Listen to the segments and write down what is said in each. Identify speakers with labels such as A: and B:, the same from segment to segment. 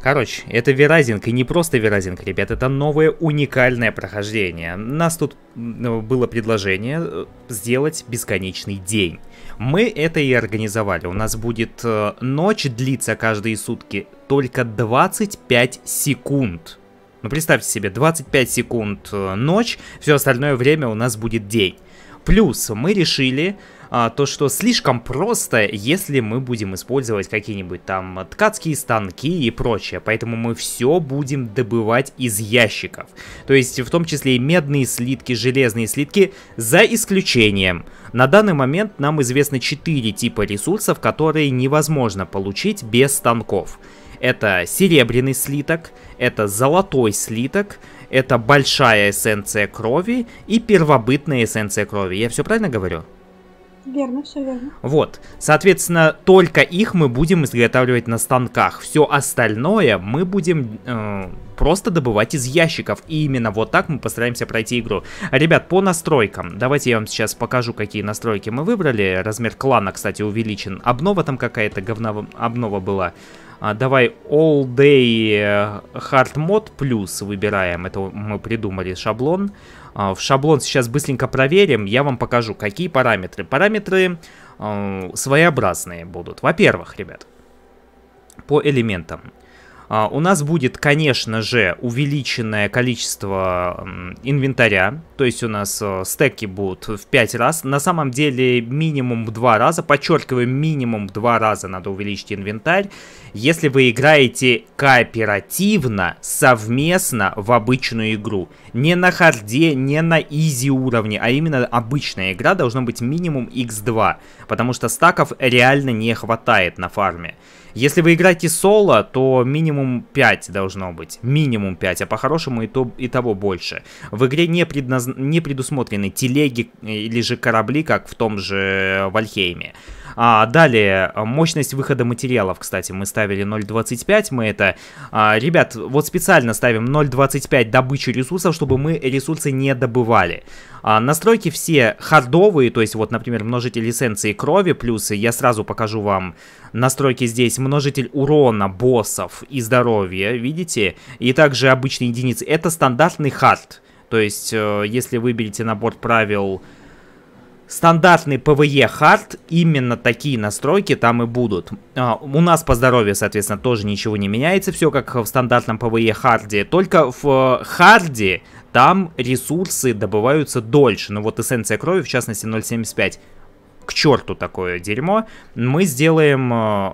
A: Короче, это Веразинг, и не просто Веразинг, ребят, это новое уникальное прохождение. У нас тут было предложение сделать бесконечный день. Мы это и организовали. У нас будет ночь длиться каждые сутки только 25 секунд. Ну, представьте себе, 25 секунд ночь, все остальное время у нас будет день. Плюс мы решили то, что слишком просто, если мы будем использовать какие-нибудь там ткацкие станки и прочее. Поэтому мы все будем добывать из ящиков. То есть в том числе и медные слитки, железные слитки, за исключением. На данный момент нам известно 4 типа ресурсов, которые невозможно получить без станков. Это серебряный слиток, это золотой слиток, это большая эссенция крови и первобытная эссенция крови. Я все правильно говорю?
B: Верно, все верно.
A: Вот, соответственно, только их мы будем изготавливать на станках. Все остальное мы будем просто добывать из ящиков. И именно вот так мы постараемся пройти игру. Ребят, по настройкам. Давайте я вам сейчас покажу, какие настройки мы выбрали. Размер клана, кстати, увеличен. Обнова там какая-то, обнова была. Давай All Day Hard Mode Plus выбираем. Это мы придумали шаблон. В шаблон сейчас быстренько проверим. Я вам покажу, какие параметры. Параметры своеобразные будут. Во-первых, ребят, по элементам. У нас будет, конечно же, увеличенное количество инвентаря. То есть у нас стеки будут в 5 раз. На самом деле минимум в 2 раза. Подчеркиваю, минимум в 2 раза надо увеличить инвентарь. Если вы играете кооперативно, совместно в обычную игру. Не на харде, не на изи уровне, а именно обычная игра должна быть минимум x2. Потому что стаков реально не хватает на фарме. Если вы играете соло, то минимум 5 должно быть. Минимум 5, а по-хорошему и того больше. В игре не предусмотрены телеги или же корабли, как в том же Вальхейме. Далее, мощность выхода материалов, кстати, мы ставили 0.25, мы это... ребят, вот специально ставим 0.25 добычу ресурсов, чтобы мы ресурсы не добывали. Настройки все хардовые, то есть вот, например, множитель эссенции крови, плюс я сразу покажу вам настройки здесь, множитель урона боссов и здоровья, видите? И также обычные единицы. Это стандартный хард, то есть если выберете набор правил... Стандартный PvE хард, именно такие настройки там и будут. У нас по здоровью, соответственно, тоже ничего не меняется, все как в стандартном PvE харде. Только в харде там ресурсы добываются дольше. Ну вот эссенция крови, в частности, 0.75. К черту такое дерьмо. Мы сделаем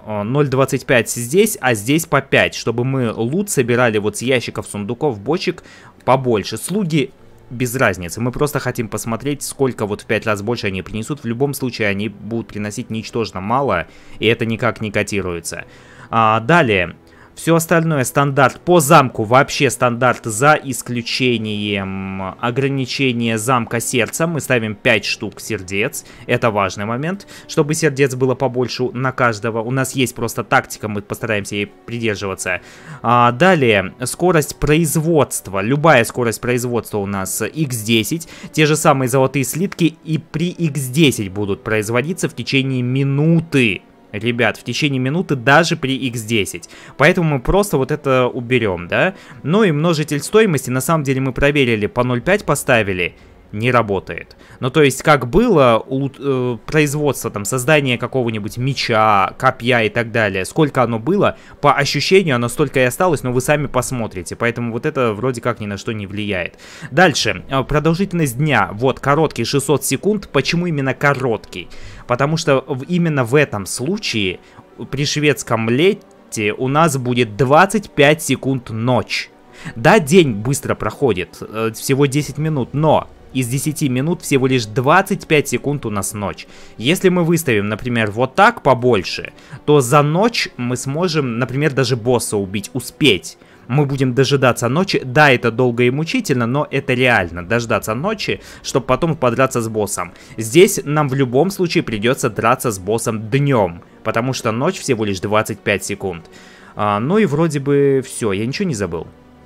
A: 0.25 здесь, а здесь по 5, чтобы мы лут собирали вот с ящиков, сундуков, бочек побольше. Слуги... без разницы, мы просто хотим посмотреть, сколько вот в 5 раз больше они принесут. В любом случае они будут приносить ничтожно мало, и это никак не котируется. Далее, все остальное стандарт по замку, вообще стандарт за исключением ограничения замка сердца. Мы ставим 5 штук сердец, это важный момент, чтобы сердец было побольше на каждого. У нас есть просто тактика, мы постараемся ей придерживаться. Далее, скорость производства, любая скорость производства у нас x10. Те же самые золотые слитки и при x10 будут производиться в течение минуты. Ребят, в течение минуты даже при x10. Поэтому мы просто вот это уберем, да? Ну и множитель стоимости, на самом деле мы проверили, по 0.5 поставили, не работает. Ну то есть как было производство, там, создание какого-нибудь меча, копья и так далее, сколько оно было, по ощущению оно столько и осталось, но вы сами посмотрите. Поэтому вот это вроде как ни на что не влияет. Дальше, продолжительность дня, вот, короткий, 600 секунд. Почему именно короткий? Потому что именно в этом случае при шведском лете у нас будет 25 секунд ночь. Да, день быстро проходит, всего 10 минут, но из 10 минут всего лишь 25 секунд у нас ночь. Если мы выставим, например, вот так побольше, то за ночь мы сможем, например, даже босса убить, успеть. Мы будем дожидаться ночи. Да, это долго и мучительно, но это реально. Дождаться ночи, чтобы потом подраться с боссом. Здесь нам в любом случае придется драться с боссом днем, потому что ночь всего лишь 25 секунд. Ну и вроде бы все, я ничего не забыл.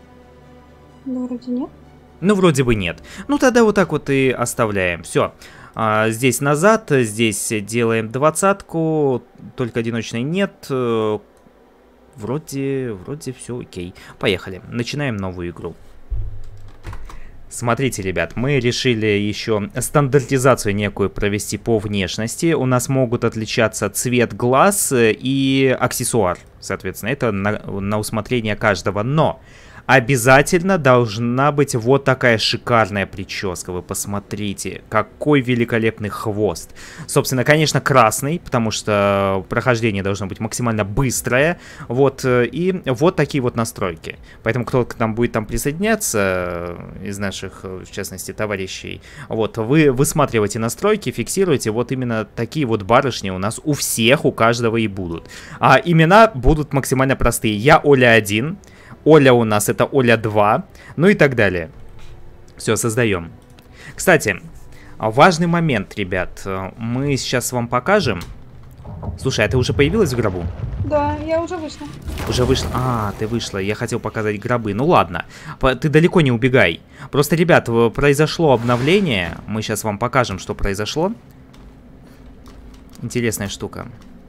B: Ну, вроде нет.
A: Ну, вроде бы нет. Ну, тогда вот так вот и оставляем. Все. Здесь назад, здесь делаем 20-ку, только одиночной нет. Вроде все окей. Поехали. Начинаем новую игру. Смотрите, ребят, мы решили еще стандартизацию некую провести по внешности. У нас могут отличаться цвет глаз и аксессуар. Соответственно, это на усмотрение каждого. Но обязательно должна быть вот такая шикарная прическа. Вы посмотрите, какой великолепный хвост. Собственно, конечно, красный, потому что прохождение должно быть максимально быстрое. Вот, и вот такие вот настройки. Поэтому кто к нам будет там присоединяться из наших, в частности, товарищей, вот, вы высматриваете настройки, фиксируете. Вот именно такие вот барышни у нас у всех, у каждого и будут. А имена будут максимально простые. Я Оля 1. Оля у нас это Оля 2, ну и так далее. Все, создаем. Кстати, важный момент, ребят. Мы сейчас вам покажем. Слушай, а ты уже появилась в гробу?
B: Да, я уже вышла.
A: Уже вышла? А, ты вышла. Я хотел показать гробы. Ну ладно, ты далеко не убегай. Просто, ребят, произошло обновление. Мы сейчас вам покажем, что произошло. Интересная штука.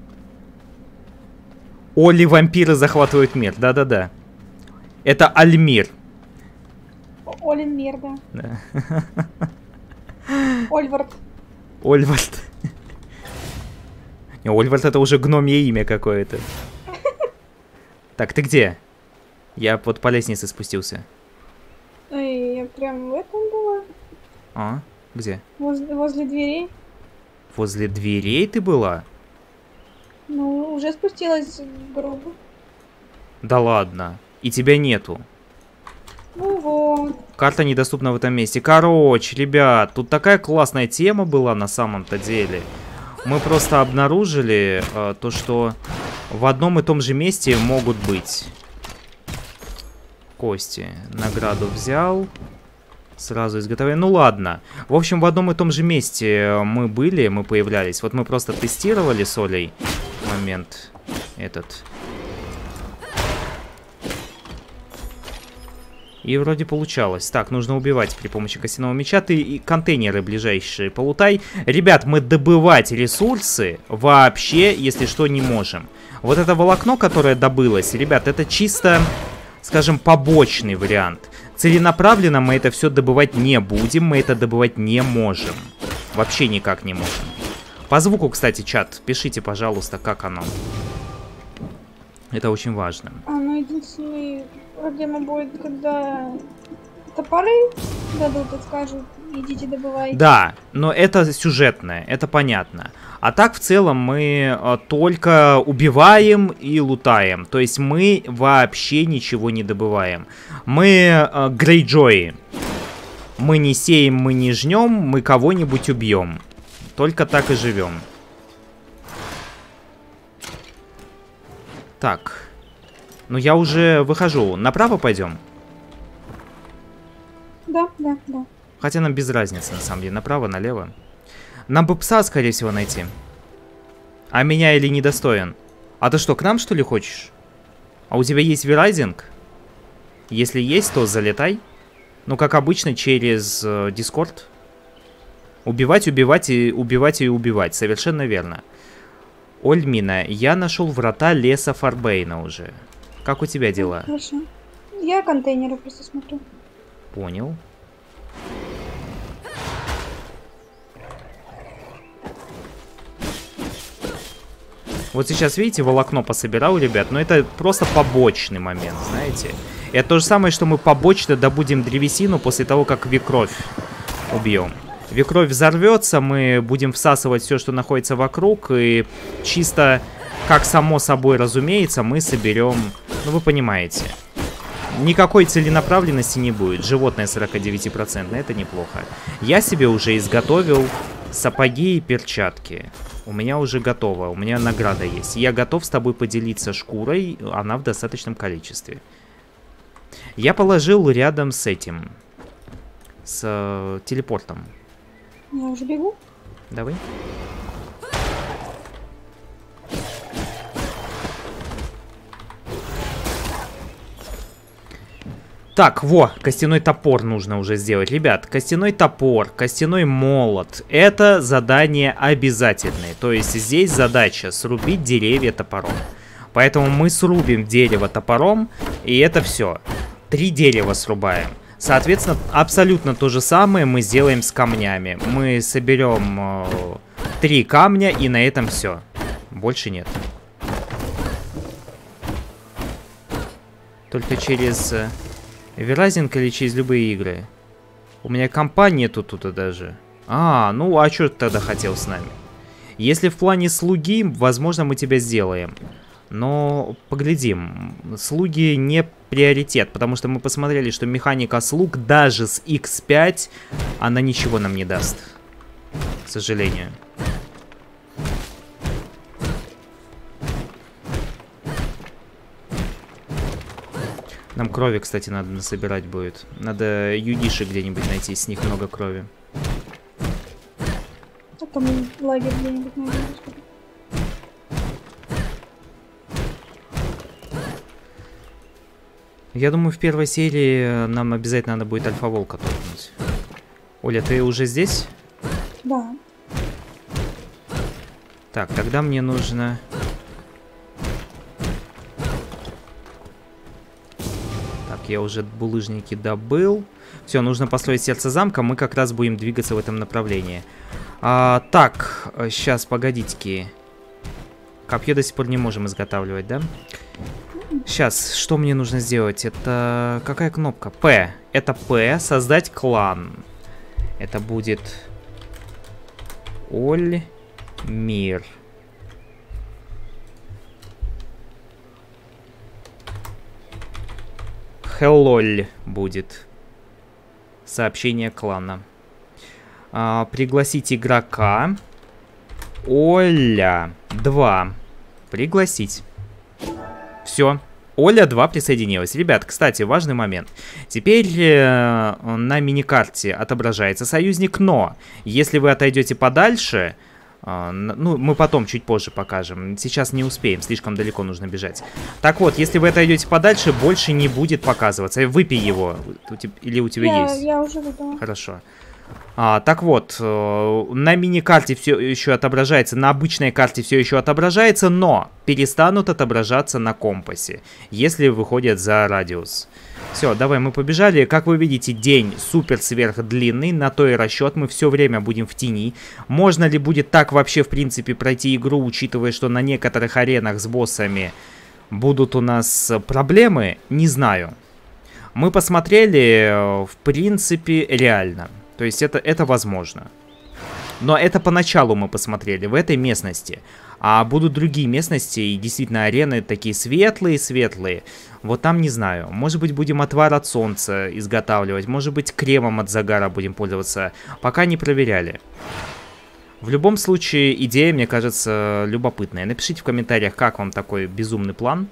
A: Оли вампиры захватывают мир. Да-да-да. Это Альмир.
B: Олимир, да.
A: Да.
B: Ольвард.
A: Ольвард. Не, Ольвард это уже гномье имя какое-то. Так, ты где? Я вот по лестнице спустился.
B: Ой, я прям в этом была.
A: А, где?
B: Возле дверей.
A: Возле дверей ты была?
B: Ну, уже спустилась в гробу.
A: Да ладно. И тебя нету.
B: Ну вот.
A: Карта недоступна в этом месте. Короче, ребят, тут такая классная тема была на самом-то деле. Мы просто обнаружили то, что в одном и том же месте могут быть кости. Награду взял. Сразу изготовили. Ну ладно. В общем, в одном и том же месте мы были, мы появлялись. Вот мы просто тестировали с Олей момент этот. И вроде получалось. Так, нужно убивать при помощи костяного меча. Ты и контейнеры ближайшие полутай. Ребят, мы добывать ресурсы вообще, если что, не можем. Вот это волокно, которое добылось, ребят, это чисто, скажем, побочный вариант. Целенаправленно мы это все добывать не будем, мы это добывать не можем. Вообще никак не можем. По звуку, кстати, чат, пишите, пожалуйста, как оно. Это очень важно.
B: Ну, единственный проблема будет, когда топоры дадут и скажут, идите добывайте.
A: Да, но это сюжетное, это понятно. А так, в целом, мы только убиваем и лутаем. То есть мы вообще ничего не добываем. Мы Грейджои. Мы не сеем, мы не жнем, мы кого-нибудь убьем. Только так и живем. Так. Ну, я уже выхожу. Направо пойдем?
B: Да, да, да.
A: Хотя нам без разницы, на самом деле. Направо, налево. Нам бы пса, скорее всего, найти. А меня или недостоин? А ты что, к нам, что ли, хочешь? А у тебя есть верайзинг? Если есть, то залетай. Ну, как обычно, через Дискорд. Убивать, убивать и убивать и убивать. Совершенно верно. Ольмина, я нашел врата леса Фарбейна уже. Как у тебя дела?
B: Хорошо. Я контейнеры просто смотрю.
A: Понял. Вот сейчас, видите, волокно пособирал, ребят, но это просто побочный момент, знаете. Это то же самое, что мы побочно добудем древесину после того, как Викровь убьем. Викровь взорвется, мы будем всасывать все, что находится вокруг, и чисто, как само собой разумеется, мы соберем, ну вы понимаете. Никакой целенаправленности не будет. Животное 49%, это неплохо. Я себе уже изготовил сапоги и перчатки. У меня уже готово, у меня награда есть. Я готов с тобой поделиться шкурой, она в достаточном количестве. Я положил рядом с этим, с телепортом.
B: Я уже бегу.
A: Давай. Так, во, костяной топор нужно уже сделать. Ребят, костяной топор, костяной молот. Это задание обязательное. То есть здесь задача срубить деревья топором. Поэтому мы срубим дерево топором, и это все. 3 дерева срубаем. Соответственно, абсолютно то же самое мы сделаем с камнями. Мы соберем 3 камня, и на этом все. Больше нет. Только через Verizon или через любые игры. У меня компа нету тут даже. Ну а что ты тогда хотел с нами? Если в плане слуги, возможно, мы тебя сделаем. Но поглядим. Слуги не приоритет, потому что мы посмотрели, что механика слуг даже с X5, она ничего нам не даст. К сожалению. Нам крови, кстати, надо насобирать будет. Надо юдиши где-нибудь найти, с них много крови.
B: А там лагерь где-нибудь найдем.
A: Я думаю, в первой серии нам обязательно надо будет альфа-волка толкнуть. Оля, ты уже здесь?
B: Да.
A: Так, тогда мне нужно... Так, я уже булыжники добыл. Все, нужно построить сердце замка. Мы как раз будем двигаться в этом направлении. Так, сейчас, погодите-ки. Копье до сих пор не можем изготавливать, да? Сейчас, что мне нужно сделать? Это... Какая кнопка? П. Это П. Создать клан. Это будет... Оль-Мир. Хеллоль будет. Сообщение клана. Пригласить игрока. Оля 2. Пригласить. Все. Оля 2 присоединилась. Ребят, кстати, важный момент. Теперь на миникарте отображается союзник, но если вы отойдете подальше, ну, мы потом чуть позже покажем. Сейчас не успеем, слишком далеко нужно бежать. Так вот, если вы отойдете подальше, больше не будет показываться. Выпей его. Или у тебя есть?
B: Я уже выпила.
A: Хорошо. Так вот, на мини-карте все еще отображается, на обычной карте все еще отображается, но перестанут отображаться на компасе, если выходят за радиус. Все, давай, мы побежали. Как вы видите, день супер сверх длинный, на то и расчет, мы все время будем в тени. Можно ли будет так вообще, в принципе, пройти игру, учитывая, что на некоторых аренах с боссами будут у нас проблемы, не знаю. Мы посмотрели, в принципе, реально. То есть это возможно. Но это поначалу мы посмотрели, в этой местности. А будут другие местности, и действительно арены такие светлые-светлые. Вот там не знаю. Может быть, будем отвар от солнца изготавливать. Может быть, кремом от загара будем пользоваться. Пока не проверяли. В любом случае, идея, мне кажется, любопытная. Напишите в комментариях, как вам такой безумный план.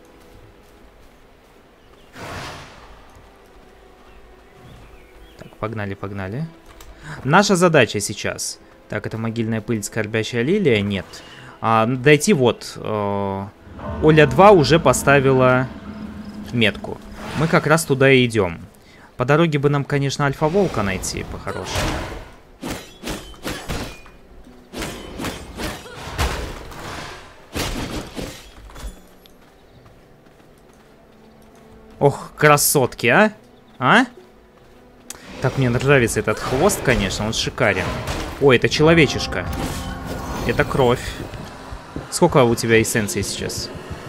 A: Так, погнали. Наша задача сейчас. Так, это могильная пыль, скорбящая лилия? Нет. Дойти вот. Оля 2 уже поставила метку. Мы как раз туда и идем. По дороге бы нам, конечно, альфа-волка найти, по-хорошему. Ох, красотки, а? Так, мне нравится этот хвост, конечно, он шикарен. Ой, это человечишка. Это кровь. Сколько у тебя эссенции сейчас?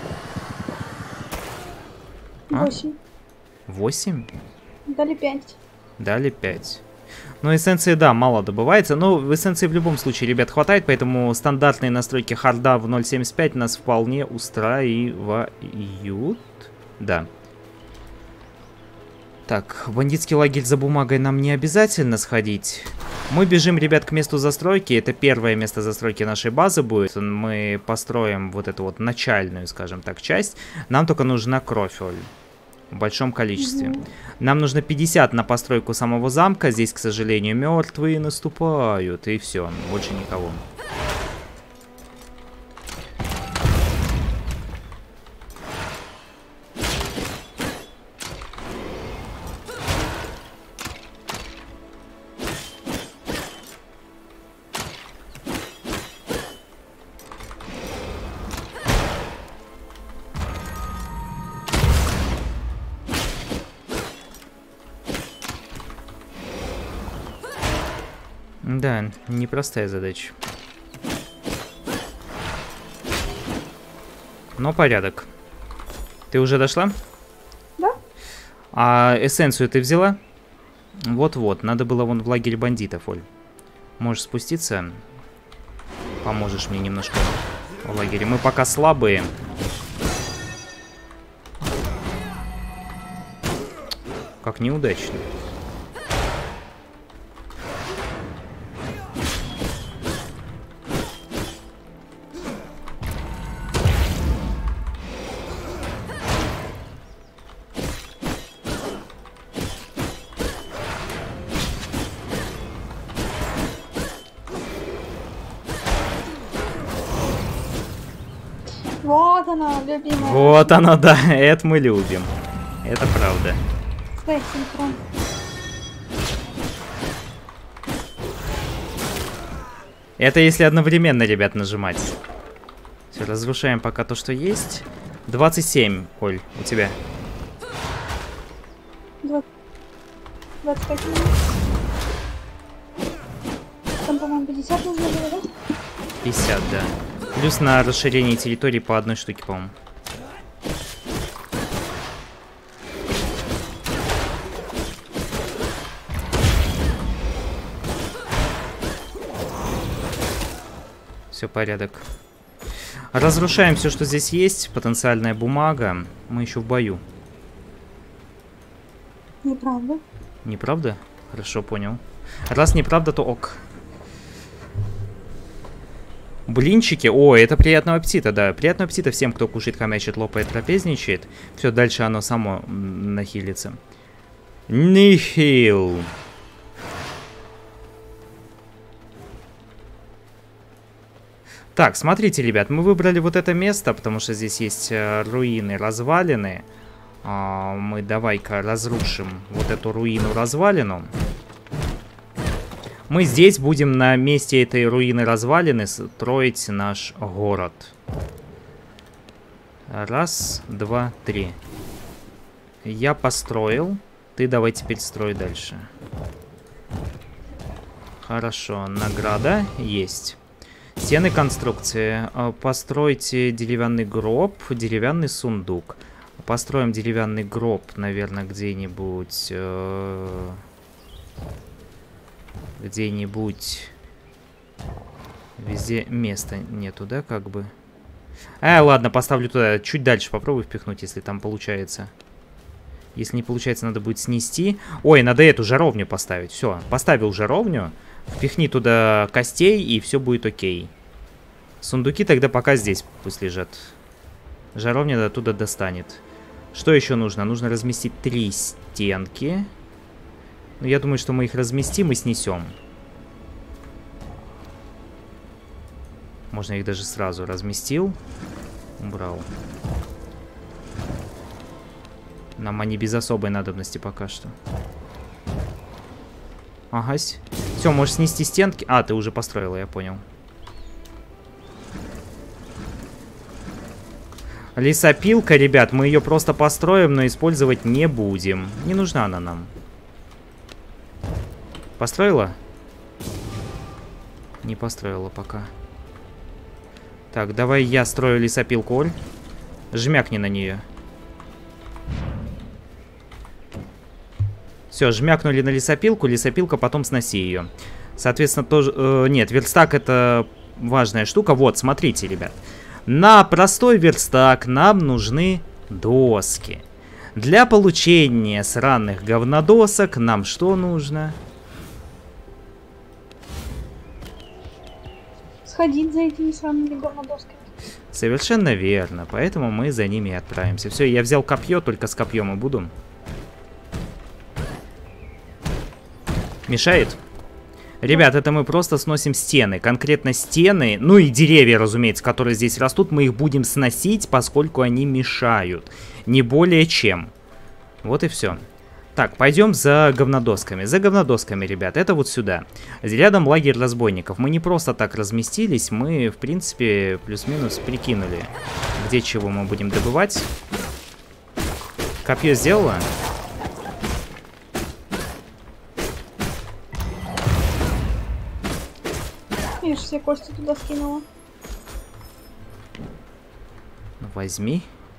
B: 8.
A: 8?
B: Дали 5.
A: Дали 5. Ну, эссенции, да, мало добывается. Но в эссенции в любом случае, ребят, хватает. Поэтому стандартные настройки харда в 0.75 нас вполне устраивают. Да. Так, бандитский лагерь за бумагой нам не обязательно сходить. Мы бежим, ребят, к месту застройки. Это первое место застройки нашей базы будет. Мы построим вот эту вот начальную, скажем так, часть. Нам только нужна кровь, Оль. В большом количестве. Нам нужно 50 на постройку самого замка. Здесь, к сожалению, мертвые наступают. И все, больше никого. Да, непростая задача. Но порядок. Ты уже дошла?
B: Да.
A: А эссенцию ты взяла? Вот-вот, надо было вон в лагерь бандитов, Оль. Можешь спуститься? Поможешь мне немножко в лагере. Мы пока слабые. Как неудачно.
B: Вот она, любимая.
A: Вот она, да, это мы любим. Это правда.
B: Стой, синхрон.
A: Это если одновременно, ребят, нажимать. Все, разрушаем пока то, что есть. 27, Оль, у тебя.
B: 25 минут. Там, по-моему, 50 нужно было, да?
A: 50, да. Плюс на расширение территории по одной штуке, по-моему. Все, порядок. Разрушаем все, что здесь есть. Потенциальная бумага. Мы еще в бою.
B: Неправда.
A: Неправда? Хорошо, понял. Раз неправда, то ок. Блинчики. О, это приятного аппетита, да. Приятного аппетита всем, кто кушает, хомячит, лопает, трапезничает. Все, дальше оно само нахилится. Нихил. Так, смотрите, ребят, мы выбрали вот это место, потому что здесь есть руины, развалины. Мы давай-ка разрушим вот эту руину-развалину. Мы здесь будем на месте этой руины-развалины строить наш город. Раз, два, три. Я построил. Ты давай теперь строй дальше. Хорошо, награда есть. Стены конструкции. Постройте деревянный гроб, деревянный сундук. Построим деревянный гроб, наверное, где-нибудь... Где-нибудь... Везде места нету, да, как бы? Ладно, поставлю туда. Чуть дальше попробую впихнуть, если там получается. Если не получается, надо будет снести. Ой, надо эту жаровню поставить. Все, поставил жаровню. Впихни туда костей, и все будет окей. Сундуки тогда пока здесь пусть лежат. Жаровня оттуда достанет. Что еще нужно? Нужно разместить 3 стенки. Ну, я думаю, что мы их разместим и снесем. Можно их даже сразу разместил. Убрал. Нам они без особой надобности пока что. Агась. Все, можешь снести стенки. А, ты уже построила, я понял. Лесопилка, ребят, мы ее просто построим, но использовать не будем. Не нужна она нам. Построила? Не построила пока. Так, давай я строю лесопилку, Оль. Жмякни на нее. Все, жмякнули на лесопилку, лесопилка, потом сноси ее. Соответственно, тоже... нет, верстак это важная штука. Вот, смотрите, ребят. На простой верстак нам нужны доски. Для получения сраных говнодосок нам что нужно?
B: Сходить за этими самыми говнодосками.
A: Совершенно верно, поэтому мы за ними и отправимся. Все, я взял копье, только с копьем и буду. Мешает? Ребят, это мы просто сносим стены. Конкретно стены, ну и деревья, разумеется, которые здесь растут, мы их будем сносить, поскольку они мешают. Не более чем. Вот и все. Так, пойдем за говнодосками. За говнодосками, ребят, это вот сюда. Рядом лагерь разбойников. Мы не просто так разместились, мы, в принципе, плюс-минус прикинули, где чего мы будем добывать. Копье сделала?
B: Я же все кости туда скинула.
A: Ну, возьми.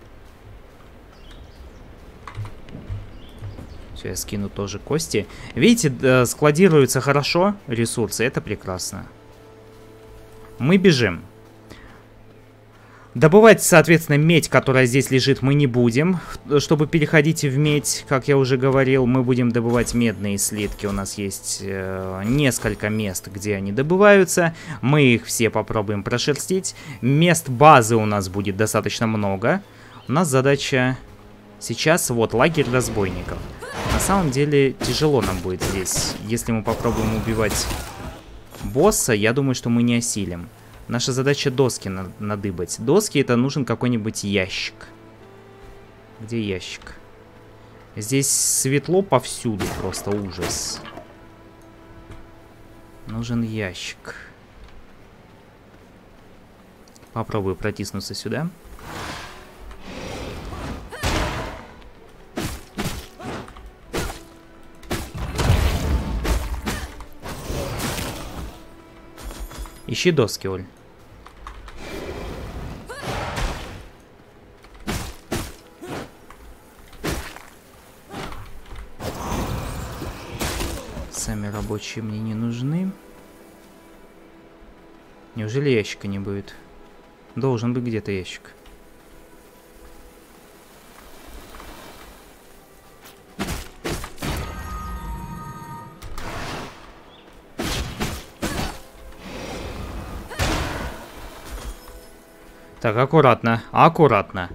A: Все, я скину тоже кости. Видите, складируются хорошо ресурсы, это прекрасно. Мы бежим. Добывать, соответственно, медь, которая здесь лежит, мы не будем. Чтобы переходить в медь, как я уже говорил, мы будем добывать медные слитки. У нас есть несколько мест, где они добываются. Мы их все попробуем прошерстить. Мест базы у нас будет достаточно много. У нас задача сейчас, вот, лагерь разбойников. На самом деле, тяжело нам будет здесь. Если мы попробуем убивать босса, я думаю, что мы не осилим. Наша задача доски надыбать. Доски — это нужен какой-нибудь ящик. Где ящик? Здесь светло повсюду, просто ужас. Нужен ящик. Попробую протиснуться сюда. Ищи доски, Оль. Сами рабочие мне не нужны. Неужели ящика не будет? Должен быть где-то ящик. Так, аккуратно, аккуратно.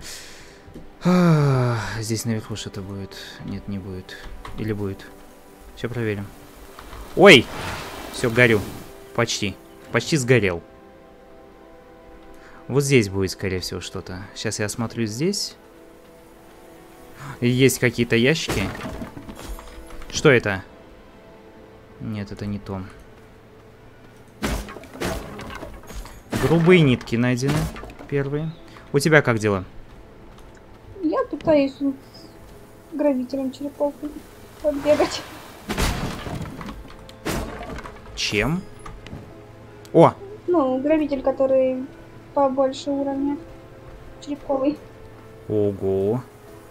A: Здесь наверху что-то будет. Нет, не будет. Или будет. Все проверим. Ой! Все, горю. Почти. Почти сгорел. Вот здесь будет, скорее всего, что-то. Сейчас я осмотрю здесь. Есть какие-то ящики. Что это? Нет, это не то. Грубые нитки найдены. Первые. У тебя как дела?
B: Я пытаюсь с грабителем черепахой подбегать.
A: Чем? О!
B: Ну, грабитель, который побольше уровня. Черепковый.
A: Ого.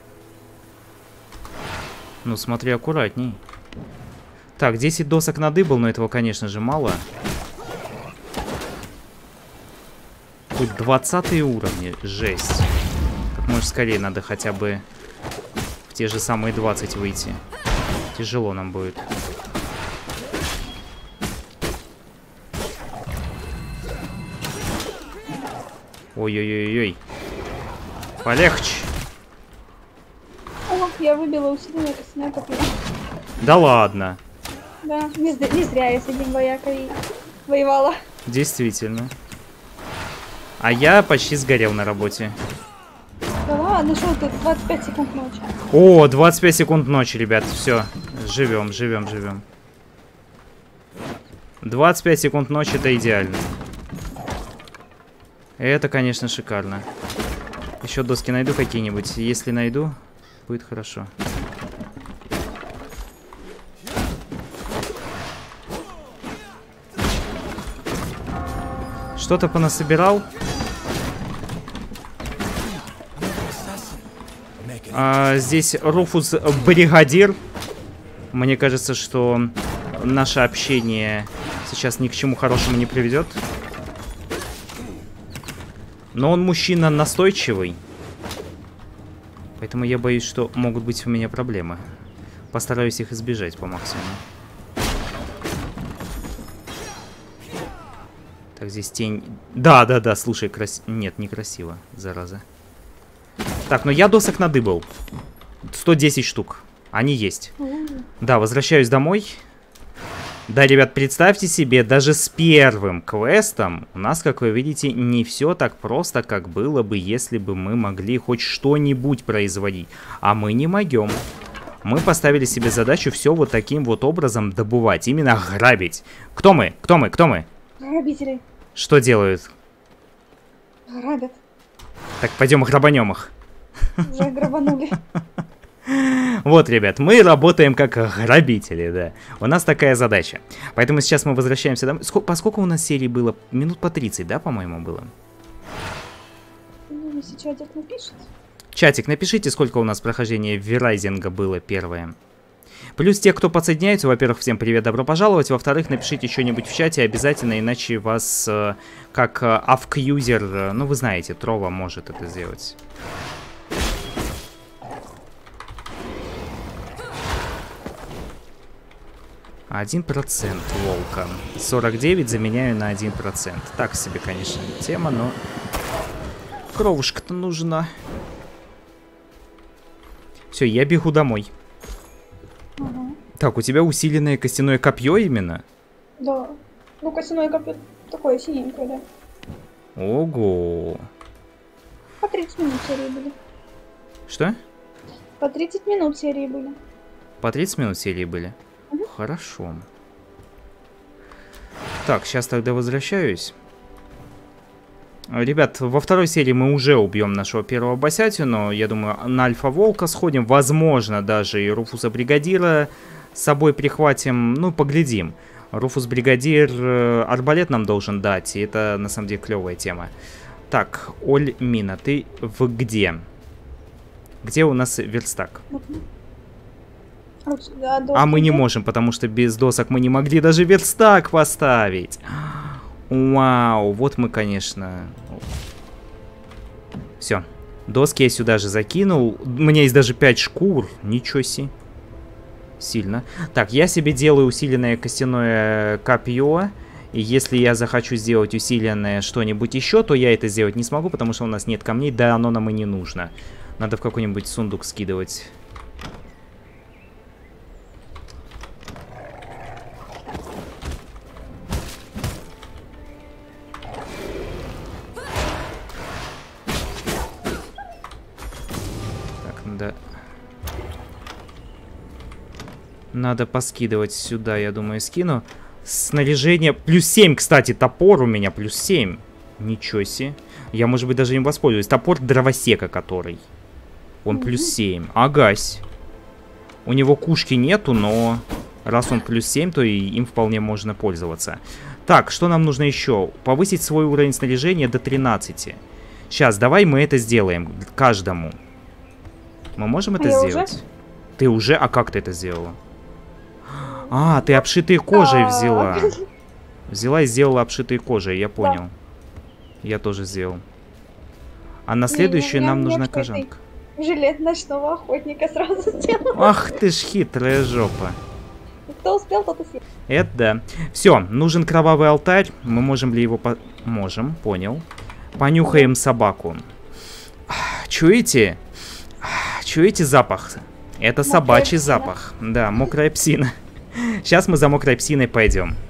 A: Ну, смотри аккуратней. Так, 10 досок надыбал, но этого, конечно же, мало. Тут 20 уровни. Жесть. Как можно скорее надо хотя бы в те же самые 20 выйти. Тяжело нам будет. Ой-ой-ой-ой. Полегче.
B: О, я выбила усиление костяная копья.
A: Да ладно.
B: Да, не зря я с одним воякой воевала.
A: Действительно. А я почти сгорел на работе.
B: Да ладно, что тут 25 секунд ночи.
A: О, 25 секунд ночи, ребят. Все, живем, живем, живем. 25 секунд ночи — это идеально. Это, конечно, шикарно. Еще доски найду какие-нибудь. Если найду, будет хорошо. Что-то понасобирал. Здесь Руфус бригадир. Мне кажется, что наше общение сейчас ни к чему хорошему не приведет. Но он мужчина настойчивый. Поэтому я боюсь, что могут быть у меня проблемы. Постараюсь их избежать по максимуму. Так, здесь тень... Да, слушай, Нет, некрасиво, зараза. Так, но я досок надыбал. 110 штук. Они есть. Да, возвращаюсь домой. Да, ребят, представьте себе, даже с первым квестом у нас, как вы видите, не все так просто, как было бы, если бы мы могли хоть что-нибудь производить. А мы не могем. Мы поставили себе задачу все вот таким вот образом добывать. Именно грабить. Кто мы? Кто мы? Кто мы?
B: Грабители.
A: Что делают?
B: Грабят.
A: Так, пойдем грабанем их.
B: Уже грабанули.
A: Вот, ребят, мы работаем как грабители, да. У нас такая задача. Поэтому сейчас мы возвращаемся домой. Поскольку у нас серий было? Минут по 30, да, по-моему, было?
B: Ну, если чатик напишет.
A: Чатик, напишите, сколько у нас прохождения Верайзинга было первое. Плюс те, кто подсоединяется, во-первых, всем привет, добро пожаловать. Во-вторых, напишите что-нибудь в чате обязательно, иначе вас, как авк-юзер, ну вы знаете, Трова может это сделать. Один процент волка. 49 заменяю на 1%. Так себе, конечно, тема, но кровушка-то нужна. Все, я бегу домой.
B: Ага.
A: Так, у тебя усиленное костяное копье именно?
B: Да. Ну, костяное копье такое синенькое, да.
A: Ого.
B: По 30 минут серии были.
A: Что?
B: По 30 минут серии были.
A: По 30 минут серии были? Хорошо. Так, сейчас тогда возвращаюсь. Ребят, во второй серии мы уже убьем нашего первого босятину. Я думаю, на Альфа-Волка сходим. Возможно, даже и Руфуса Бригадира с собой прихватим. Ну, поглядим. Руфус Бригадир арбалет нам должен дать. И это, на самом деле, клевая тема. Так, Оль Мина, ты в где? Где у нас верстак? А мы не можем, потому что без досок мы не могли даже верстак поставить. Вау, вот мы, конечно... Все. Доски я сюда же закинул. У меня есть даже 5 шкур. Ничего себе. Сильно. Так, я себе делаю усиленное костяное копье. И если я захочу сделать усиленное что-нибудь еще, то я это сделать не смогу, потому что у нас нет камней. Да, оно нам и не нужно. Надо в какой-нибудь сундук скидывать. Да. Надо поскидывать сюда, я думаю, скину. Снаряжение. Плюс 7, кстати, топор у меня. Плюс 7. Ничего себе. Я, может быть, даже им воспользуюсь. Топор дровосека, который. Он плюс 7. Агась. У него кушки нету, но раз он плюс 7, то и им вполне можно пользоваться. Так, что нам нужно еще? Повысить свой уровень снаряжения до 13. Сейчас, давай мы это сделаем. Каждому. Мы можем это сделать? Уже? Ты уже? А как ты это сделала? А, ты обшитые кожей взяла. Взяла и сделала обшитые кожей, я понял. Да. Я тоже сделал. А на следующую нам нужна кожанка.
B: Жилет ночного охотника сразу сделал.
A: Ах ты ж хитрая жопа.
B: Кто успел, тот и съел.
A: Это да. Все, нужен кровавый алтарь. Мы можем ли его... Можем, понял. Понюхаем собаку. Чуете? Чуете запах? Это собачий запах. Да, мокрая псина. Сейчас мы за мокрой псиной пойдем.